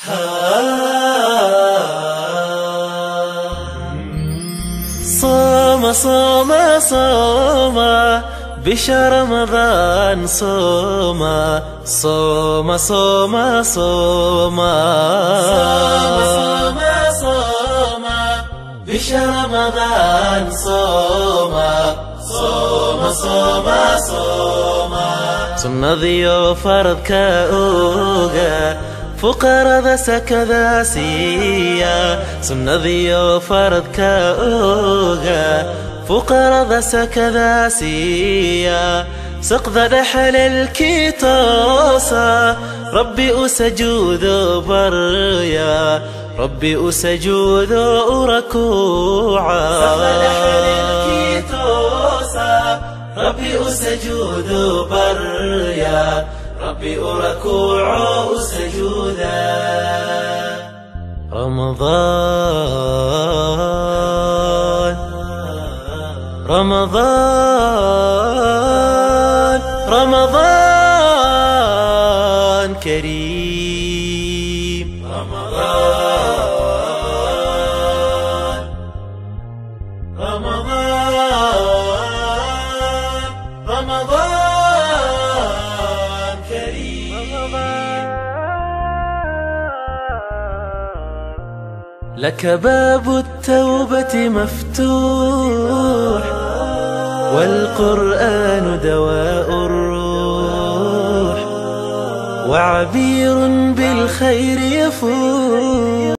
صوم صوم صوم بشهر رمضان صوم صوم صوم صوم صوم صوم بشهر رمضان صوم صوم صوم صوم سنذيو فرض كأوغا فقر ذا سكذا سيا سنذيو فرض كأوغا فقر ذا سكذا سيا سقذ دحل الكيتوسا ربي أسجود بريا ربي أسجود ركوعا سقذ دحل الكيتوسا ربي أسجود بريا ربي أركوع سجودا رمضان رمضان رمضان كريم رمضان رمضان رمضان كريم لك باب التوبة مفتوح والقرآن دواء الروح وعبير بالخير يفوح.